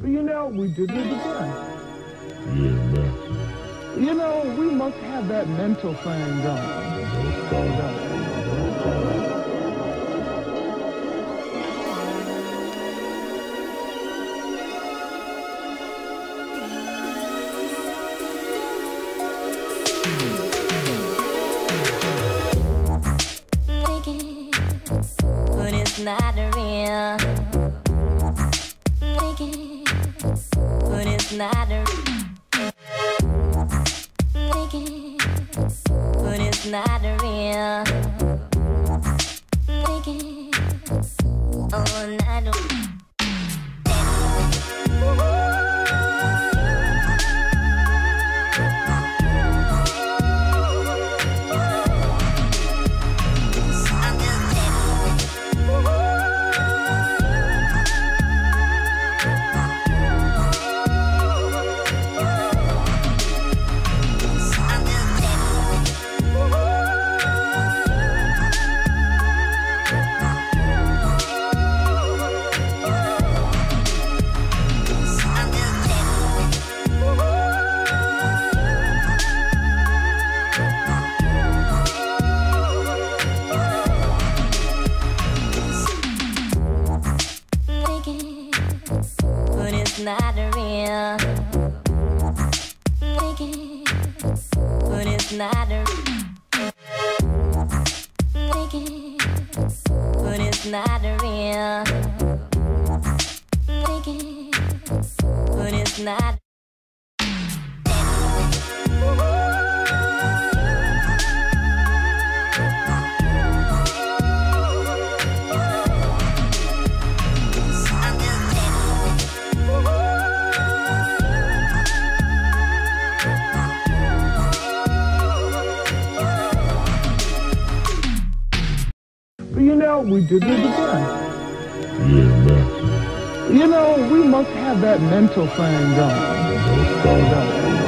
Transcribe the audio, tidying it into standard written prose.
You know, we did it again. Yeah, man. You know, we must have that mental thing going. But it's not real. But it's not real. But it's not real. Oh, not real. But it's not real. But it's not real. But it's not real. But it's not. You know, we did it again. Yeah, man. You know, we must have that mental thing going.